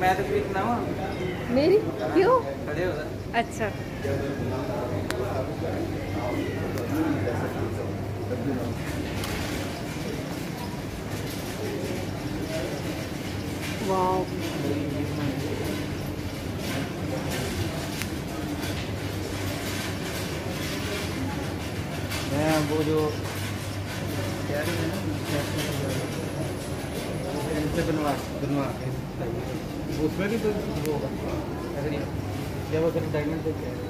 मैं तो खरीदना हुआ मेरी क्यों? खड़े हो जाए। अच्छा वाह मैं वो जो कह रही है ना इनसे बनवा बनवा के उसमें भी तो वो होगा क्या वो कर डायमंड से क्या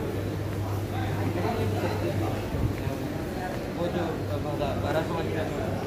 वो जो 1200 वाली